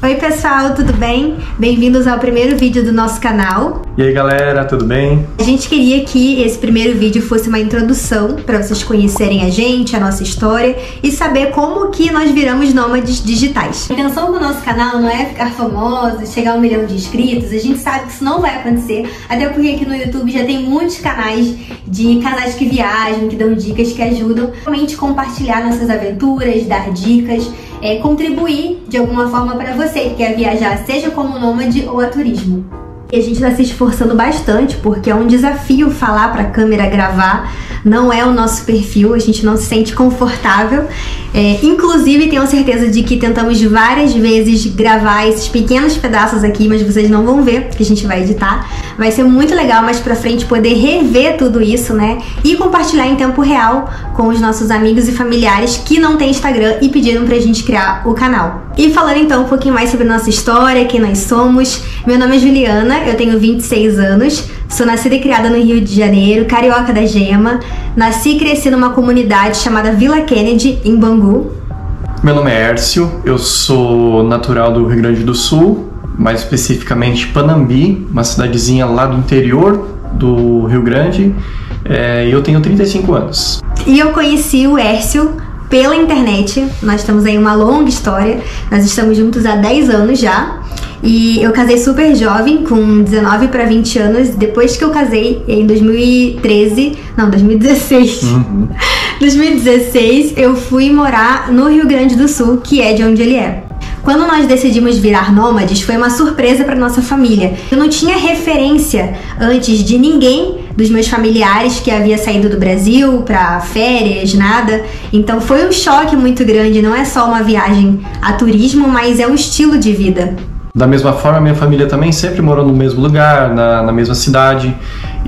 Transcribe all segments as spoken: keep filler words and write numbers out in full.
Oi pessoal, tudo bem? Bem-vindos ao primeiro vídeo do nosso canal. E aí galera, tudo bem? A gente queria que esse primeiro vídeo fosse uma introdução para vocês conhecerem a gente, a nossa história e saber como que nós viramos nômades digitais. A intenção do nosso canal não é ficar famoso, chegar a um milhão de inscritos, a gente sabe que isso não vai acontecer, até porque aqui no YouTube já tem muitos canais de canais que viajam, que dão dicas, que ajudam realmente compartilhar nossas aventuras, dar dicas, é, contribuir de alguma forma para você que quer viajar, seja como nômade ou a turismo. E a gente está se esforçando bastante porque é um desafio falar para a câmera, gravar, não é o nosso perfil, a gente não se sente confortável. É, inclusive tenho certeza de que tentamos várias vezes gravar esses pequenos pedaços aqui, mas vocês não vão ver, porque a gente vai editar. Vai ser muito legal mais pra frente poder rever tudo isso, né? E compartilhar em tempo real com os nossos amigos e familiares que não têm Instagram e pediram pra gente criar o canal. E falando então um pouquinho mais sobre nossa história, quem nós somos. Meu nome é Juliana, eu tenho vinte e seis anos, sou nascida e criada no Rio de Janeiro, carioca da gema. Nasci e cresci numa comunidade chamada Vila Kennedy, em Bangu. Meu nome é Hércio, eu sou natural do Rio Grande do Sul, mais especificamente Panambi, uma cidadezinha lá do interior do Rio Grande, é, e eu tenho trinta e cinco anos. E eu conheci o Hércio pela internet, nós temos aí uma longa história, nós estamos juntos há dez anos já. E eu casei super jovem, com dezenove para vinte anos. Depois que eu casei, em dois mil e treze, não, dois mil e dezesseis, uhum. dois mil e dezesseis, eu fui morar no Rio Grande do Sul, que é de onde ele é. Quando nós decidimos virar nômades, foi uma surpresa para nossa família. Eu não tinha referência antes de ninguém dos meus familiares que havia saído do Brasil para férias, nada. Então foi um choque muito grande, não é só uma viagem a turismo, mas é um estilo de vida. Da mesma forma, minha família também sempre morou no mesmo lugar, na, na mesma cidade,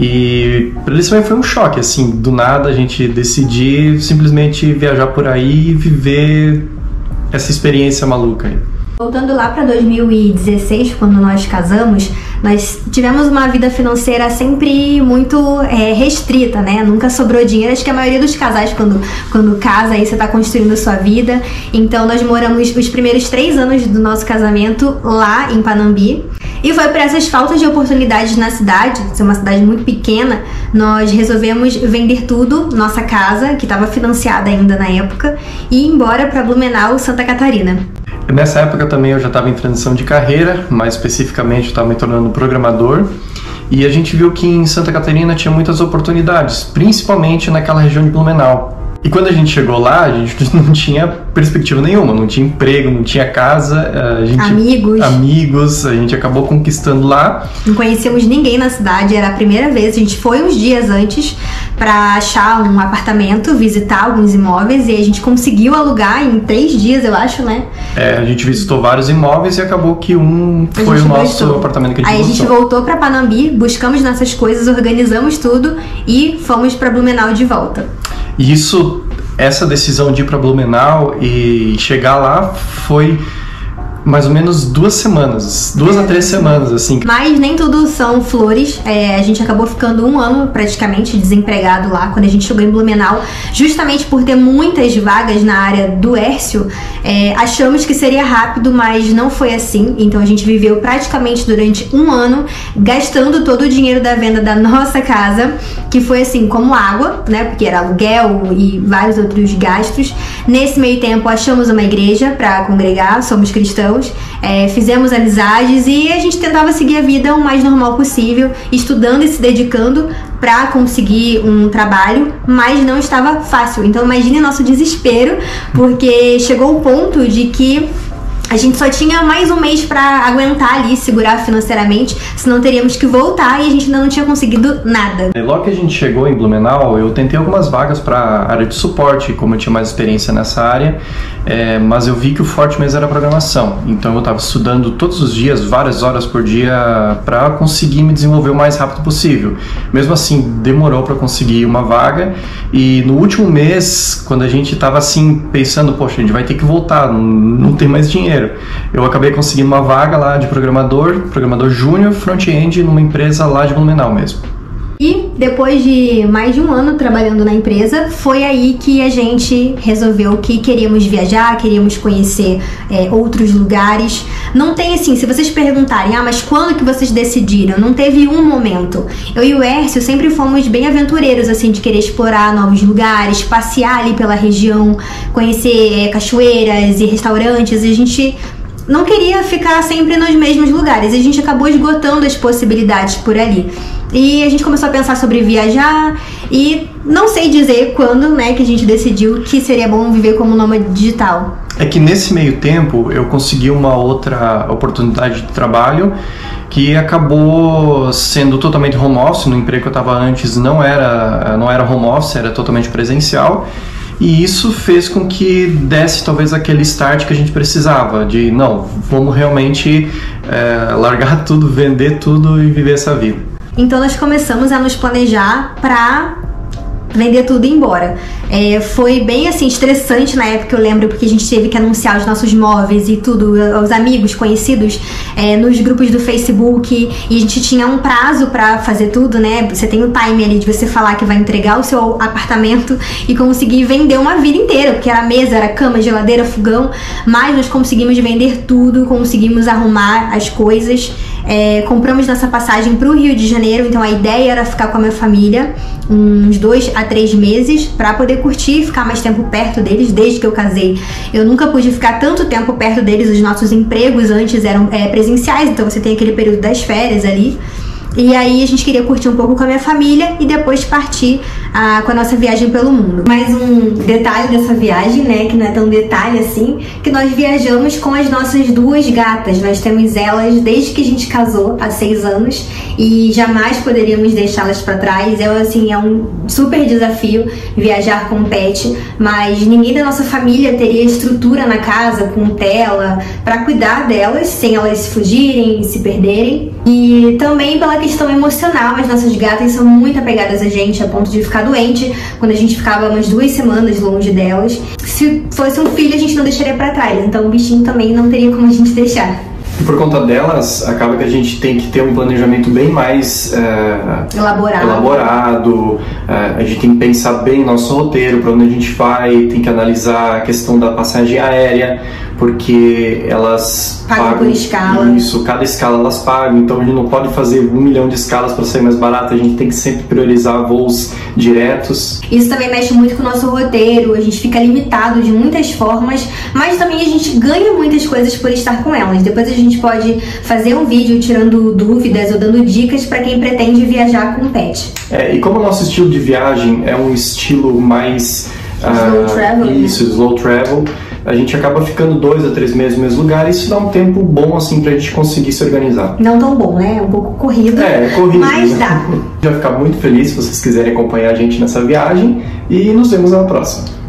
e para eles também foi um choque, assim, do nada a gente decidir simplesmente viajar por aí e viver essa experiência maluca aí. Voltando lá para dois mil e dezesseis, quando nós casamos, nós tivemos uma vida financeira sempre muito é, restrita, né? Nunca sobrou dinheiro. Acho que a maioria dos casais, quando, quando casa, aí você tá construindo a sua vida. Então nós moramos os primeiros três anos do nosso casamento lá em Panambi. E foi por essas faltas de oportunidades na cidade, ser uma cidade muito pequena, nós resolvemos vender tudo, nossa casa, que estava financiada ainda na época, e ir embora para Blumenau, Santa Catarina. Nessa época também eu já estava em transição de carreira, mais especificamente eu estava me tornando programador, e a gente viu que em Santa Catarina tinha muitas oportunidades, principalmente naquela região de Blumenau. E quando a gente chegou lá, a gente não tinha perspectiva nenhuma, não tinha emprego, não tinha casa, a gente, amigos. amigos, a gente acabou conquistando lá. Não conhecíamos ninguém na cidade, era a primeira vez, a gente foi uns dias antes para achar um apartamento, visitar alguns imóveis, e a gente conseguiu alugar em três dias, eu acho, né? É, a gente visitou vários imóveis e acabou que um foi o nosso voltou. apartamento que a gente Aí gostou. a gente voltou para Panambi, buscamos nossas coisas, organizamos tudo e fomos para Blumenau de volta. E isso, essa decisão de ir para Blumenau e chegar lá foi mais ou menos duas semanas, duas a três semanas, assim. Mas nem tudo são flores, é, a gente acabou ficando um ano praticamente desempregado lá, quando a gente chegou em Blumenau, justamente por ter muitas vagas na área do Hércio, é, achamos que seria rápido, mas não foi assim, então a gente viveu praticamente durante um ano, gastando todo o dinheiro da venda da nossa casa, que foi assim, como água, né, porque era aluguel e vários outros gastos. Nesse meio tempo achamos uma igreja para congregar, somos cristãos, É, fizemos amizades e a gente tentava seguir a vida o mais normal possível, estudando e se dedicando para conseguir um trabalho, mas não estava fácil. Então imagine nosso desespero, porque chegou um ponto de que a gente só tinha mais um mês para aguentar ali, segurar financeiramente, senão teríamos que voltar e a gente ainda não tinha conseguido nada. Logo que a gente chegou em Blumenau, eu tentei algumas vagas para a área de suporte, como eu tinha mais experiência nessa área, é, mas eu vi que o forte mesmo era a programação. Então eu estava estudando todos os dias, várias horas por dia, para conseguir me desenvolver o mais rápido possível. Mesmo assim, demorou para conseguir uma vaga, e no último mês, quando a gente estava assim, pensando, poxa, a gente vai ter que voltar, não, não tem mais dinheiro, eu acabei conseguindo uma vaga lá de programador, programador júnior, front-end, numa empresa lá de Blumenau mesmo. E depois de mais de um ano trabalhando na empresa, foi aí que a gente resolveu que queríamos viajar, queríamos conhecer é, outros lugares. Não tem assim, se vocês perguntarem, ah, mas quando que vocês decidiram? Não teve um momento. Eu e o Hércio sempre fomos bem aventureiros, assim, de querer explorar novos lugares, passear ali pela região, conhecer é, cachoeiras e restaurantes, e a gente não queria ficar sempre nos mesmos lugares, a gente acabou esgotando as possibilidades por ali. E a gente começou a pensar sobre viajar e não sei dizer quando, né, que a gente decidiu que seria bom viver como nômade digital. É que nesse meio tempo eu consegui uma outra oportunidade de trabalho que acabou sendo totalmente home office. No emprego que eu estava antes não era, não era home office, era totalmente presencial. E isso fez com que desse talvez aquele start que a gente precisava, de não, vamos realmente é, largar tudo, vender tudo e viver essa vida. Então nós começamos a nos planejar para vender tudo e ir embora. É, foi bem assim estressante na época, eu lembro, porque a gente teve que anunciar os nossos móveis e tudo, os amigos, conhecidos, é, nos grupos do Facebook, e a gente tinha um prazo para fazer tudo, né? Você tem o time ali de você falar que vai entregar o seu apartamento e conseguir vender uma vida inteira, porque era mesa, era cama, geladeira, fogão, mas nós conseguimos vender tudo, conseguimos arrumar as coisas. É, compramos nossa passagem para o Rio de Janeiro, então a ideia era ficar com a minha família uns dois a três meses para poder curtir e ficar mais tempo perto deles. Desde que eu casei, eu nunca pude ficar tanto tempo perto deles. Os nossos empregos antes eram é, presenciais, então você tem aquele período das férias ali. E aí a gente queria curtir um pouco com a minha família e depois partir ah, com a nossa viagem pelo mundo. Mais um detalhe dessa viagem, né, que não é tão detalhe assim, que nós viajamos com as nossas duas gatas. Nós temos elas desde que a gente casou, há seis anos, e jamais poderíamos deixá-las para trás. É, assim, é um super desafio viajar com pet, mas ninguém da nossa família teria estrutura na casa com tela para cuidar delas, sem elas fugirem, se perderem. E também pela questão emocional, as nossas gatas são muito apegadas a gente, a ponto de ficar doente quando a gente ficava umas duas semanas longe delas. Se fosse um filho, a gente não deixaria para trás, então o bichinho também não teria como a gente deixar. E por conta delas, acaba que a gente tem que ter um planejamento bem mais é, elaborado. elaborado. É, a gente tem que pensar bem nosso roteiro, para onde a gente vai, tem que analisar a questão da passagem aérea, porque elas pagam, pagam por escala. Isso, cada escala elas pagam, então a gente não pode fazer um milhão de escalas para sair mais barato, a gente tem que sempre priorizar voos diretos. Isso também mexe muito com o nosso roteiro, a gente fica limitado de muitas formas, mas também a gente ganha muitas coisas por estar com elas. Depois a gente pode fazer um vídeo tirando dúvidas ou dando dicas para quem pretende viajar com pet. É, e como o nosso estilo de viagem é um estilo mais... Slow uh, travel. Isso, né? Slow travel. A gente acaba ficando dois a três meses no mesmo lugar, e isso dá um tempo bom assim pra gente conseguir se organizar. Não tão bom, né? É um pouco corrido. É, é corrido. Mas dá. Já ficar muito feliz se vocês quiserem acompanhar a gente nessa viagem, e nos vemos na próxima.